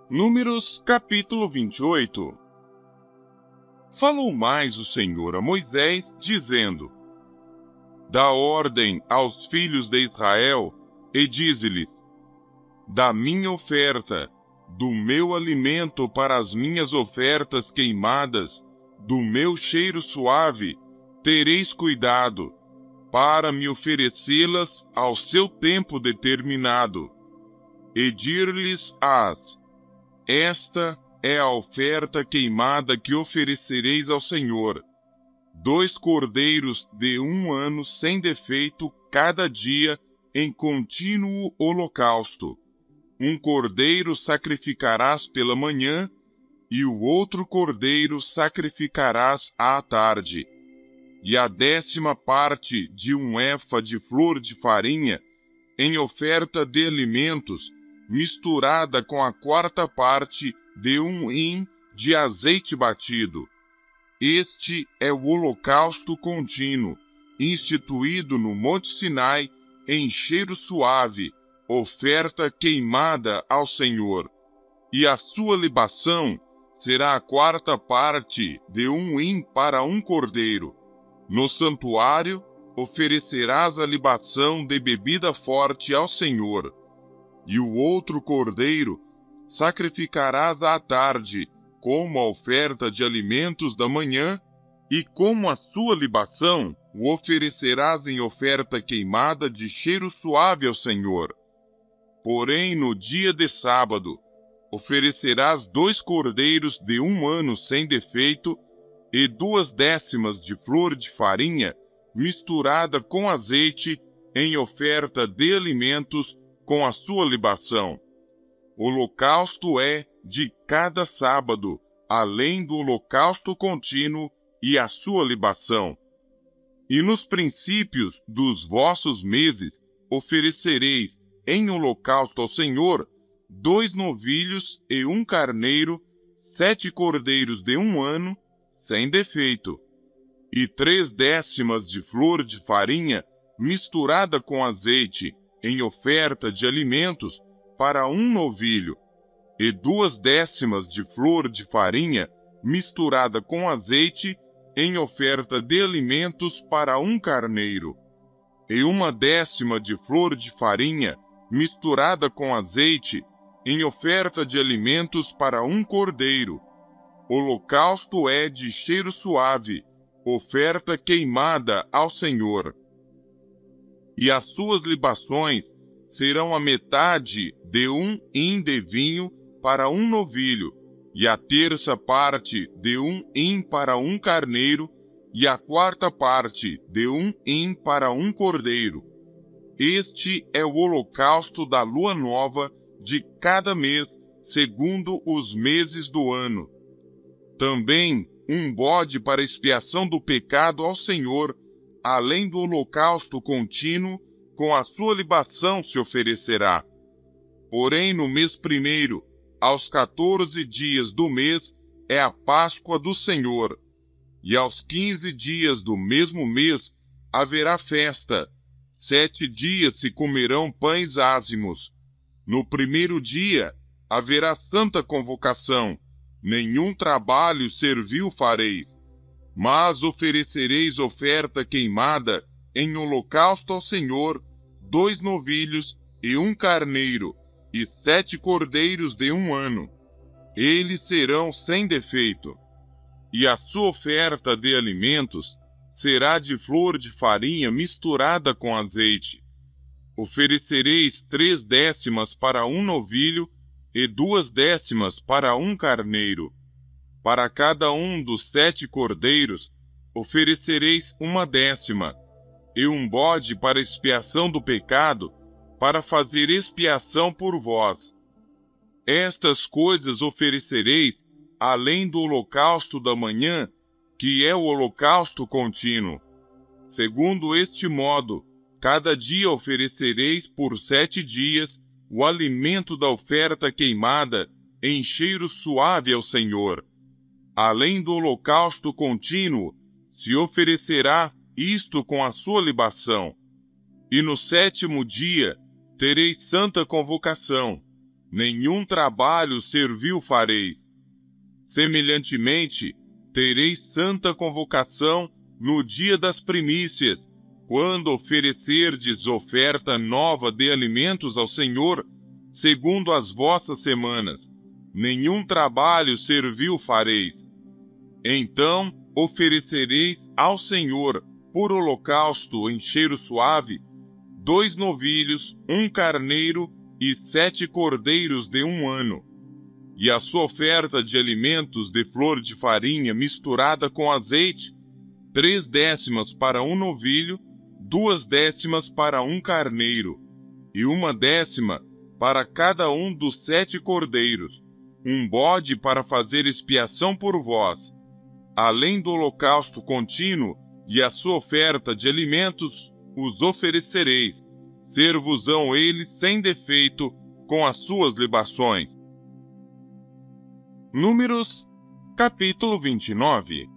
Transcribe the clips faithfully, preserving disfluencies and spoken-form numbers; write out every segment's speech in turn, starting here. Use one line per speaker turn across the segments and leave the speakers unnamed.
Números capítulo vinte e oito. Falou mais o Senhor a Moisés, dizendo: Dá ordem aos filhos de Israel e dize-lhes: Da minha oferta, do meu alimento para as minhas ofertas queimadas, do meu cheiro suave, tereis cuidado, para me oferecê-las ao seu tempo determinado. E dir-lhes-ás: Esta é a oferta queimada que oferecereis ao Senhor. Dois cordeiros de um ano sem defeito cada dia em contínuo holocausto. Um cordeiro sacrificarás pela manhã, e o outro cordeiro sacrificarás à tarde. E a décima parte de um efa de flor de farinha, em oferta de alimentos, misturada com a quarta parte de um hin de azeite batido. Este é o holocausto contínuo, instituído no Monte Sinai, em cheiro suave, oferta queimada ao Senhor. E a sua libação será a quarta parte de um hin para um cordeiro. No santuário oferecerás a libação de bebida forte ao Senhor. E o outro cordeiro sacrificarás à tarde, como a oferta de alimentos da manhã, e como a sua libação o oferecerás em oferta queimada de cheiro suave ao Senhor. Porém, no dia de sábado, oferecerás dois cordeiros de um ano sem defeito e duas décimas de flor de farinha misturada com azeite em oferta de alimentos com a sua libação. O holocausto é de cada sábado, além do holocausto contínuo e a sua libação. E nos princípios dos vossos meses oferecereis em holocausto ao Senhor dois novilhos e um carneiro, sete cordeiros de um ano, sem defeito, e três décimas de flor de farinha misturada com azeite, em oferta de alimentos para um novilho, e duas décimas de flor de farinha misturada com azeite em oferta de alimentos para um carneiro, e uma décima de flor de farinha misturada com azeite em oferta de alimentos para um cordeiro. Holocausto é de cheiro suave, oferta queimada ao Senhor. E as suas libações serão a metade de um hin de vinho para um novilho, e a terça parte de um hin para um carneiro, e a quarta parte de um hin para um cordeiro. Este é o holocausto da lua nova de cada mês, segundo os meses do ano. Também um bode para expiação do pecado ao Senhor, além do holocausto contínuo, com a sua libação se oferecerá. Porém, no mês primeiro, aos quatorze dias do mês, é a Páscoa do Senhor. E aos quinze dias do mesmo mês haverá festa. Sete dias se comerão pães ázimos. No primeiro dia haverá santa convocação. Nenhum trabalho servil fareis. Mas oferecereis oferta queimada em holocausto ao Senhor, dois novilhos e um carneiro, e sete cordeiros de um ano. Eles serão sem defeito. E a sua oferta de alimentos será de flor de farinha misturada com azeite. Oferecereis três décimas para um novilho e duas décimas para um carneiro. Para cada um dos sete cordeiros oferecereis uma décima, e um bode para expiação do pecado, para fazer expiação por vós. Estas coisas oferecereis, além do holocausto da manhã, que é o holocausto contínuo. Segundo este modo, cada dia oferecereis por sete dias o alimento da oferta queimada em cheiro suave ao Senhor. Além do holocausto contínuo, se oferecerá isto com a sua libação. E no sétimo dia tereis santa convocação. nenhum trabalho servil fareis. Semelhantemente, tereis santa convocação no dia das primícias, quando oferecerdes oferta nova de alimentos ao Senhor, segundo as vossas semanas. Nenhum trabalho servil fareis. Então oferecereis ao Senhor, por holocausto em cheiro suave, dois novilhos, um carneiro e sete cordeiros de um ano. E a sua oferta de alimentos de flor de farinha misturada com azeite, três décimas para um novilho, duas décimas para um carneiro, e uma décima para cada um dos sete cordeiros, um bode para fazer expiação por vós. Além do holocausto contínuo e a sua oferta de alimentos, os oferecereis, ser-vos-ão eles sem defeito com as suas libações. Números, capítulo vinte e nove.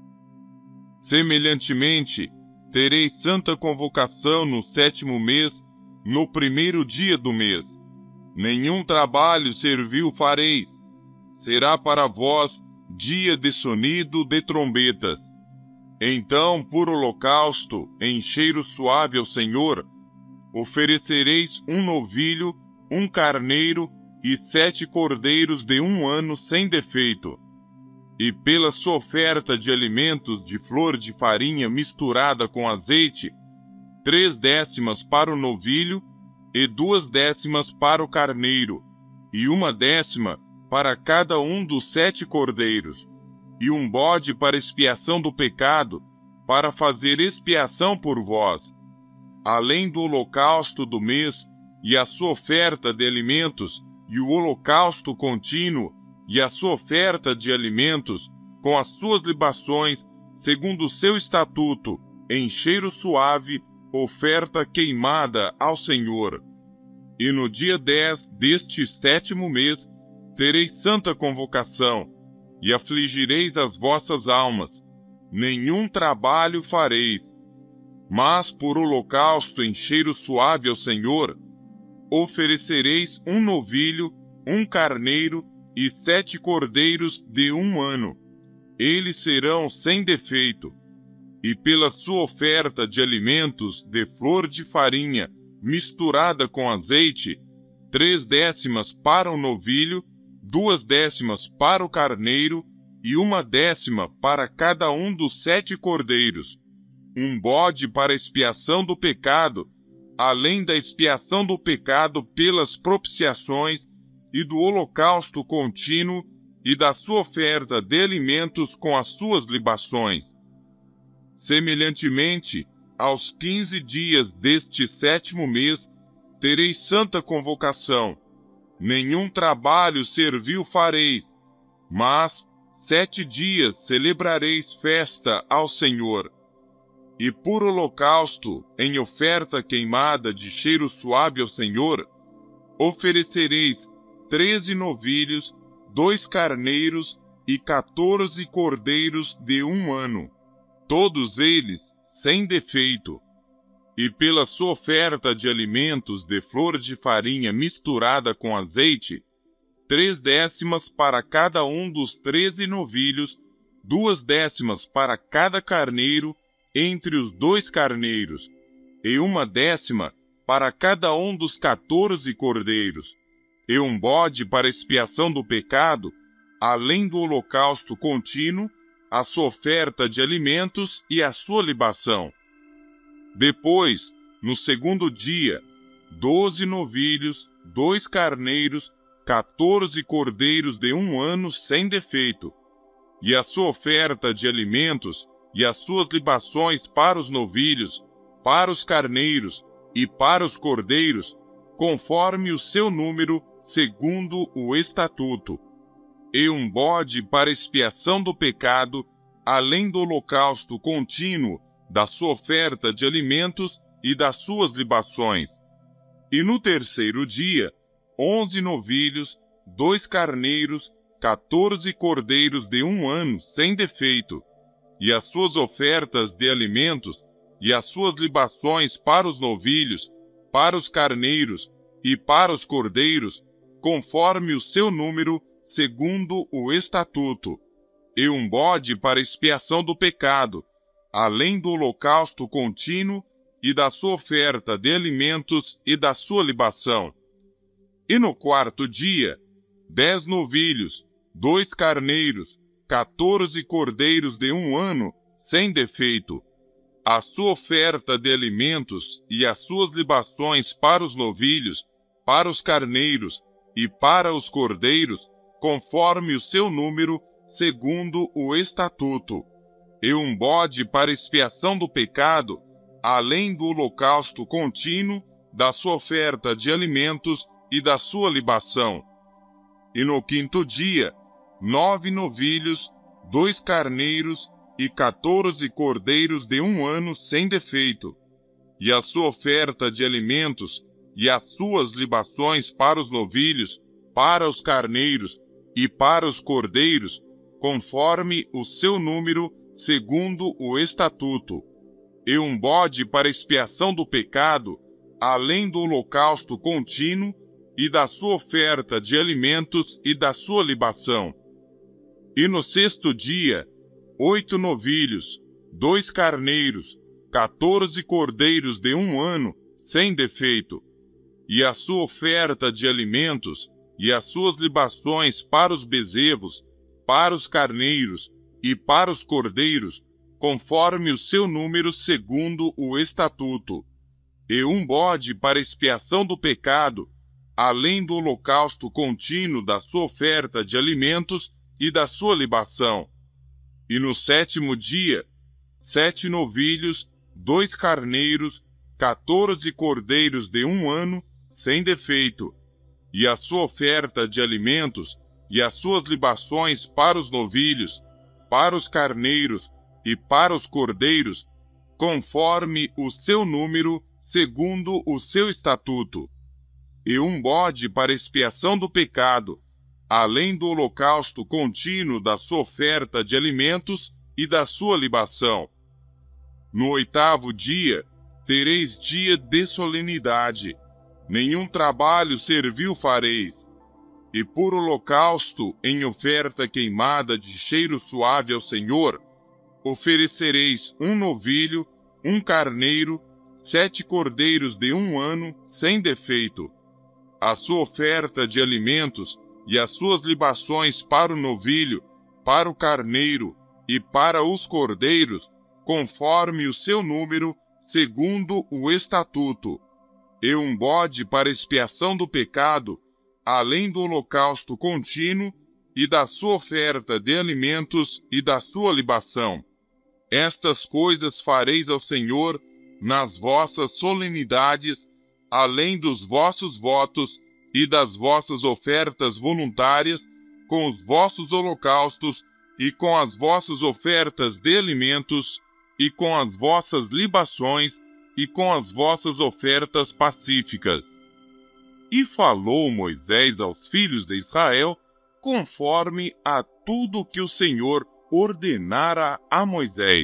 Semelhantemente, tereis santa convocação no sétimo mês, no primeiro dia do mês. Nenhum trabalho servil fareis. Será para vós dia de sonido de trombetas. Então, por holocausto, em cheiro suave ao Senhor, oferecereis um novilho, um carneiro e sete cordeiros de um ano sem defeito. E pela sua oferta de alimentos de flor de farinha misturada com azeite, três décimas para o novilho e duas décimas para o carneiro, e uma décima para cada um dos sete cordeiros, e um bode para expiação do pecado, para fazer expiação por vós. Além do holocausto do mês, e a sua oferta de alimentos, e o holocausto contínuo, e a sua oferta de alimentos, com as suas libações, segundo o seu estatuto, em cheiro suave, oferta queimada ao Senhor. E no dia dez deste sétimo mês, tereis santa convocação, e afligireis as vossas almas. Nenhum trabalho fareis. Mas por holocausto em cheiro suave ao Senhor, oferecereis um novilho, um carneiro e sete cordeiros de um ano. Eles serão sem defeito. E pela sua oferta de alimentos de flor de farinha misturada com azeite, três décimas para o novilho, duas décimas para o carneiro e uma décima para cada um dos sete cordeiros, um bode para expiação do pecado, além da expiação do pecado pelas propiciações e do holocausto contínuo e da sua oferta de alimentos com as suas libações. Semelhantemente, aos quinze dias deste sétimo mês, tereis santa convocação. Nenhum trabalho servil fareis, mas sete dias celebrareis festa ao Senhor. E por holocausto, em oferta queimada de cheiro suave ao Senhor, oferecereis treze novilhos, dois carneiros e quatorze cordeiros de um ano, todos eles sem defeito. E pela sua oferta de alimentos de flor de farinha misturada com azeite, três décimas para cada um dos treze novilhos, duas décimas para cada carneiro entre os dois carneiros, e uma décima para cada um dos quatorze cordeiros, e um bode para expiação do pecado, além do holocausto contínuo, a sua oferta de alimentos e a sua libação. Depois, no segundo dia, doze novilhos, dois carneiros, quatorze cordeiros de um ano sem defeito, e a sua oferta de alimentos e as suas libações para os novilhos, para os carneiros e para os cordeiros, conforme o seu número, segundo o estatuto, e um bode para expiação do pecado, além do holocausto contínuo, da sua oferta de alimentos e das suas libações. E no terceiro dia, onze novilhos, dois carneiros, quatorze cordeiros de um ano sem defeito, e as suas ofertas de alimentos e as suas libações para os novilhos, para os carneiros e para os cordeiros, conforme o seu número, segundo o estatuto, e um bode para expiação do pecado, além do holocausto contínuo e da sua oferta de alimentos e da sua libação. E no quarto dia, dez novilhos, dois carneiros, quatorze cordeiros de um ano, sem defeito, a sua oferta de alimentos e as suas libações para os novilhos, para os carneiros e para os cordeiros, conforme o seu número, segundo o estatuto, e um bode para expiação do pecado, além do holocausto contínuo, da sua oferta de alimentos e da sua libação. E no quinto dia, nove novilhos, dois carneiros e quatorze cordeiros de um ano sem defeito, e a sua oferta de alimentos e as suas libações para os novilhos, para os carneiros e para os cordeiros, conforme o seu número, segundo o estatuto, e um bode para expiação do pecado, além do holocausto contínuo e da sua oferta de alimentos e da sua libação. E no sexto dia, oito novilhos, dois carneiros, quatorze cordeiros de um ano, sem defeito, e a sua oferta de alimentos e as suas libações para os bezerros, para os carneiros e para os cordeiros, conforme o seu número segundo o estatuto, e um bode para expiação do pecado, além do holocausto contínuo da sua oferta de alimentos e da sua libação. E no sétimo dia, sete novilhos, dois carneiros, quatorze cordeiros de um ano, sem defeito, e a sua oferta de alimentos e as suas libações para os novilhos, para os carneiros e para os cordeiros, conforme o seu número, segundo o seu estatuto, e um bode para expiação do pecado, além do holocausto contínuo da sua oferta de alimentos e da sua libação. No oitavo dia, tereis dia de solenidade, nenhum trabalho servil fareis, e por holocausto em oferta queimada de cheiro suave ao Senhor, oferecereis um novilho, um carneiro, sete cordeiros de um ano, sem defeito. A sua oferta de alimentos e as suas libações para o novilho, para o carneiro e para os cordeiros, conforme o seu número, segundo o estatuto, e um bode para expiação do pecado, além do holocausto contínuo e da sua oferta de alimentos e da sua libação. Estas coisas fareis ao Senhor nas vossas solenidades, além dos vossos votos e das vossas ofertas voluntárias, com os vossos holocaustos e com as vossas ofertas de alimentos e com as vossas libações e com as vossas ofertas pacíficas. E falou Moisés aos filhos de Israel, conforme a tudo que o Senhor ordenara a Moisés.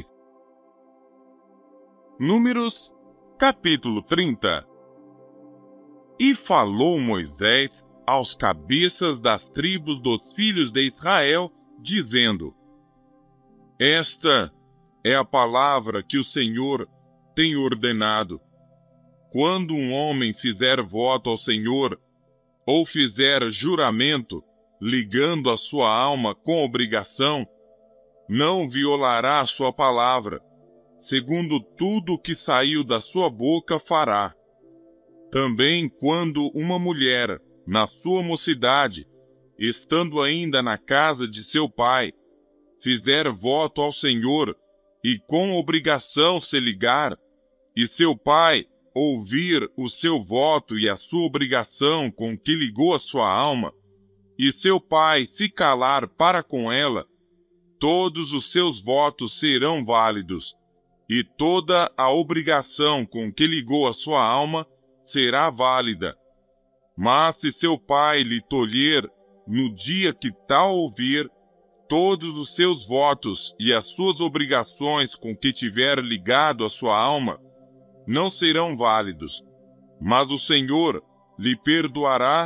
Números, capítulo trinta. E falou Moisés aos cabeças das tribos dos filhos de Israel, dizendo: Esta é a palavra que o Senhor tem ordenado. Quando um homem fizer voto ao Senhor, ou fizer juramento, ligando a sua alma com obrigação, não violará a sua palavra, segundo tudo que saiu da sua boca fará. Também quando uma mulher, na sua mocidade, estando ainda na casa de seu pai, fizer voto ao Senhor e com obrigação se ligar, e seu pai ouvir o seu voto e a sua obrigação com que ligou a sua alma, e seu pai se calar para com ela, todos os seus votos serão válidos, e toda a obrigação com que ligou a sua alma será válida. Mas se seu pai lhe tolher no dia que tal ouvir, todos os seus votos e as suas obrigações com que tiver ligado a sua alma não serão válidos, mas o Senhor lhe perdoará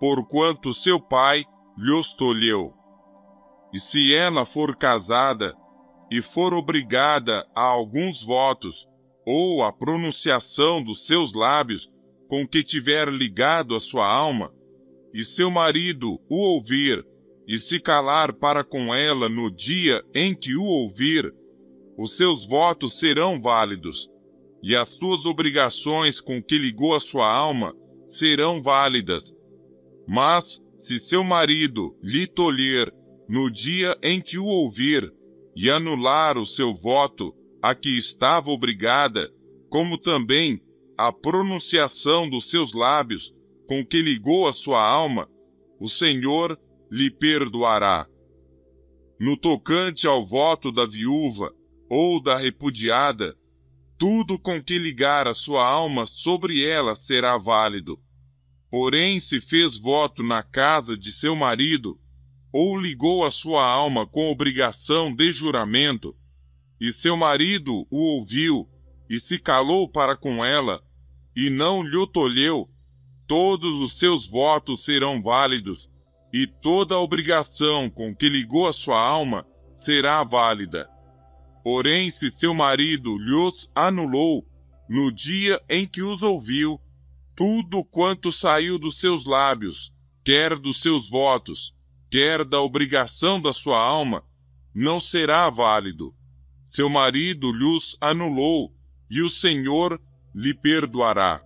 porquanto seu pai lhos tolheu. E se ela for casada e for obrigada a alguns votos, ou a pronunciação dos seus lábios com que tiver ligado a sua alma, e seu marido o ouvir e se calar para com ela no dia em que o ouvir, os seus votos serão válidos, e as suas obrigações com que ligou a sua alma serão válidas. Mas, se seu marido lhe tolher no dia em que o ouvir, e anular o seu voto a que estava obrigada, como também a pronunciação dos seus lábios com que ligou a sua alma, o Senhor lhe perdoará. No tocante ao voto da viúva ou da repudiada, tudo com que ligar a sua alma sobre ela será válido. Porém, se fez voto na casa de seu marido, ou ligou a sua alma com obrigação de juramento, e seu marido o ouviu e se calou para com ela, e não lhe tolheu, todos os seus votos serão válidos, e toda a obrigação com que ligou a sua alma será válida. Porém, se seu marido lhos anulou, no dia em que os ouviu, tudo quanto saiu dos seus lábios, quer dos seus votos, quer da obrigação da sua alma, não será válido. Seu marido lhos anulou, e o Senhor lhe perdoará.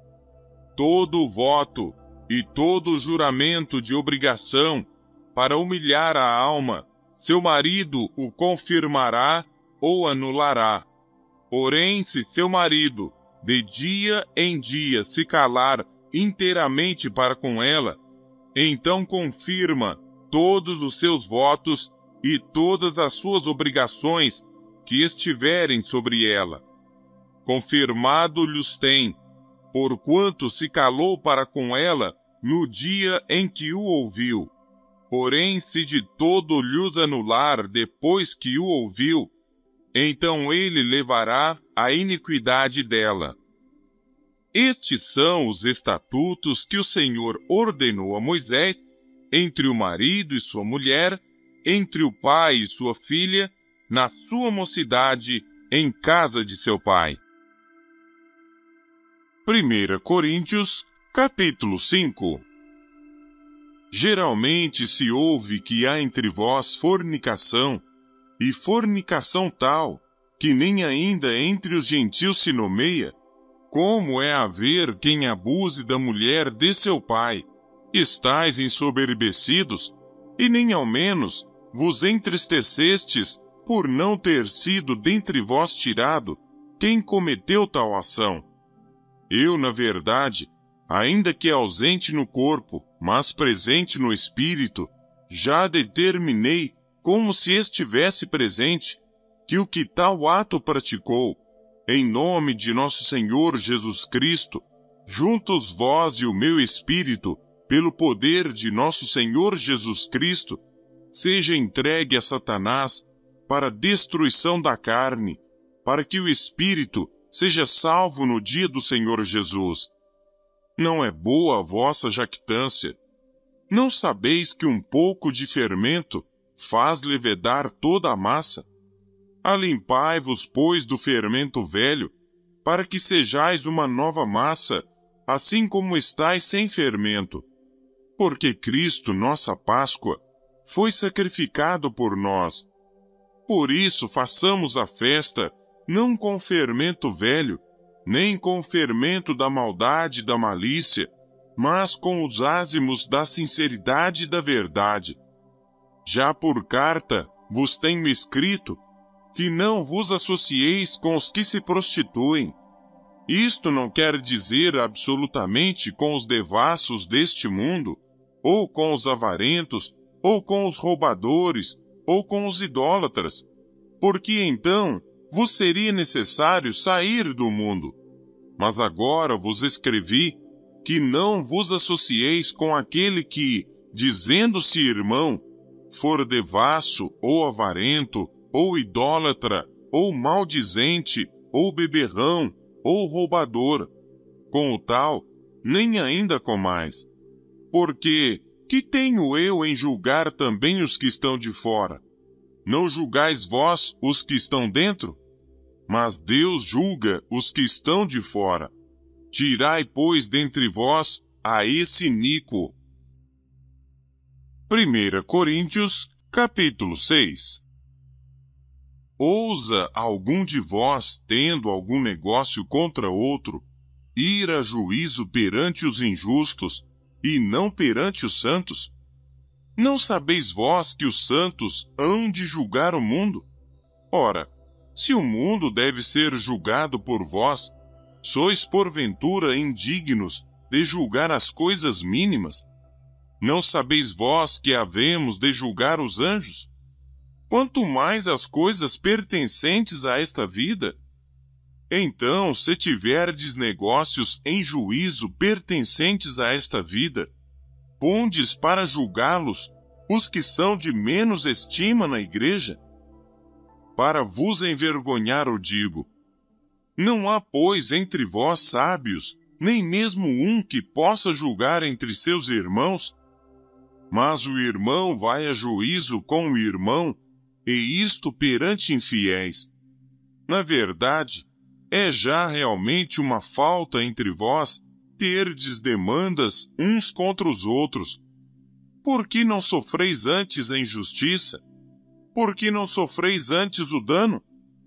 Todo voto e todo juramento de obrigação para humilhar a alma, seu marido o confirmará ou anulará. Porém, se seu marido, de dia em dia, se calar inteiramente para com ela, então confirma todos os seus votos e todas as suas obrigações que estiverem sobre ela. Confirmado-lhes tem, porquanto se calou para com ela no dia em que o ouviu. Porém, se de todo lhos anular depois que o ouviu, então ele levará a iniquidade dela. Estes são os estatutos que o Senhor ordenou a Moisés entre o marido e sua mulher, entre o pai e sua filha, na sua mocidade, em casa de seu pai. primeira Coríntios, capítulo cinco. Geralmente se ouve que há entre vós fornicação, e fornicação tal, que nem ainda entre os gentios se nomeia, como é haver quem abuse da mulher de seu pai. Estais ensoberbecidos, e nem ao menos vos entristecestes por não ter sido dentre vós tirado quem cometeu tal ação. Eu, na verdade, ainda que ausente no corpo, mas presente no espírito, já determinei, como se estivesse presente, que o que tal ato praticou, em nome de nosso Senhor Jesus Cristo, juntos vós e o meu espírito, pelo poder de nosso Senhor Jesus Cristo, seja entregue a Satanás para a destruição da carne, para que o espírito seja salvo no dia do Senhor Jesus. Não é boa a vossa jactância. Não sabeis que um pouco de fermento faz levedar toda a massa? Alimpai-vos, pois, do fermento velho, para que sejais uma nova massa, assim como estáis sem fermento. Porque Cristo, nossa Páscoa, foi sacrificado por nós. Por isso façamos a festa, não com fermento velho, nem com fermento da maldade e da malícia, mas com os ázimos da sinceridade e da verdade. Já por carta vos tenho escrito que não vos associeis com os que se prostituem. Isto não quer dizer absolutamente com os devassos deste mundo, ou com os avarentos, ou com os roubadores, ou com os idólatras, porque então vos seria necessário sair do mundo. Mas agora vos escrevi que não vos associeis com aquele que, dizendo-se irmão, for devasso, ou avarento, ou idólatra, ou maldizente, ou beberrão, ou roubador. Com o tal, nem ainda comais. Porque que tenho eu em julgar também os que estão de fora? Não julgais vós os que estão dentro? Mas Deus julga os que estão de fora. Tirai, pois, dentre vós a esse iníquo. primeira Coríntios, capítulo seis. Ousa algum de vós, tendo algum negócio contra outro, ir a juízo perante os injustos e não perante os santos? Não sabeis vós que os santos hão de julgar o mundo? Ora, se o mundo deve ser julgado por vós, sois porventura indignos de julgar as coisas mínimas? Não sabeis vós que havemos de julgar os anjos? Quanto mais as coisas pertencentes a esta vida? Então, se tiverdes negócios em juízo pertencentes a esta vida, pondes para julgá-los os que são de menos estima na igreja? Para vos envergonhar o digo. Não há, pois, entre vós sábios, nem mesmo um que possa julgar entre seus irmãos? Mas o irmão vai a juízo com o irmão, e isto perante infiéis. Na verdade, é já realmente uma falta entre vós terdes demandas uns contra os outros. Por que não sofreis antes a injustiça? Por que não sofreis antes o dano?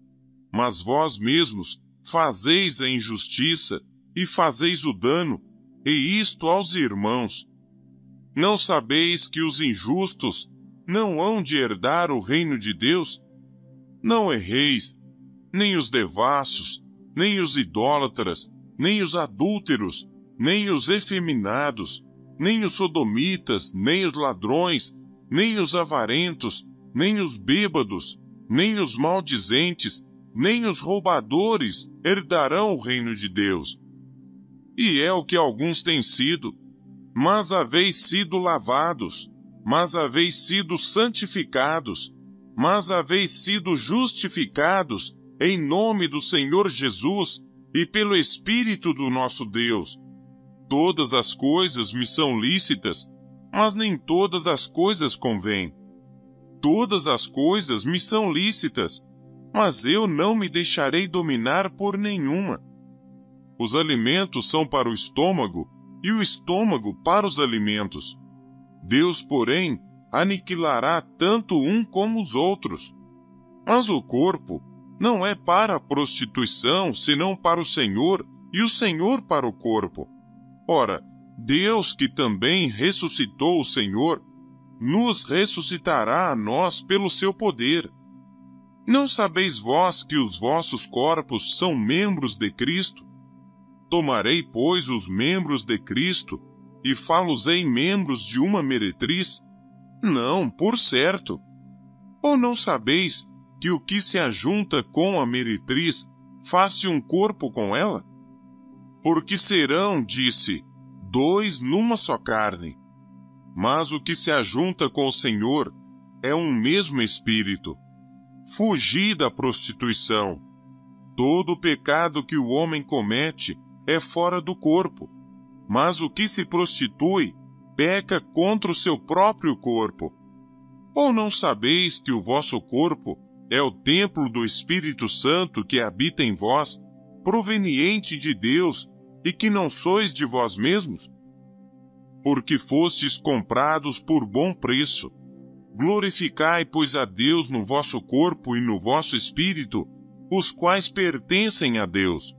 Mas vós mesmos fazeis a injustiça e fazeis o dano, e isto aos irmãos. Não sabeis que os injustos não hão de herdar o reino de Deus? Não erreis, nem os devassos, nem os idólatras, nem os adúlteros, nem os efeminados, nem os sodomitas, nem os ladrões, nem os avarentos, nem os bêbados, nem os maldizentes, nem os roubadores herdarão o reino de Deus. E é o que alguns têm sido, mas haveis sido lavados, mas haveis sido santificados, mas haveis sido justificados em nome do Senhor Jesus e pelo Espírito do nosso Deus. Todas as coisas me são lícitas, mas nem todas as coisas convêm. Todas as coisas me são lícitas, mas eu não me deixarei dominar por nenhuma. Os alimentos são para o estômago, e o estômago para os alimentos. Deus, porém, aniquilará tanto um como os outros. Mas o corpo não é para a prostituição, senão para o Senhor, e o Senhor para o corpo. Ora, Deus, que também ressuscitou o Senhor, nos ressuscitará a nós pelo seu poder. Não sabeis vós que os vossos corpos são membros de Cristo? Tomarei, pois, os membros de Cristo e fá-los-ei membros de uma meretriz? Não, por certo. Ou não sabeis que o que se ajunta com a meretriz faz-se um corpo com ela? Porque serão, disse, dois numa só carne. Mas o que se ajunta com o Senhor é um mesmo espírito. Fugi da prostituição. Todo o pecado que o homem comete é fora do corpo, mas o que se prostitui peca contra o seu próprio corpo. Ou não sabeis que o vosso corpo é o templo do Espírito Santo que habita em vós, proveniente de Deus, e que não sois de vós mesmos? Porque fostes comprados por bom preço. Glorificai, pois, a Deus no vosso corpo e no vosso espírito, os quais pertencem a Deus.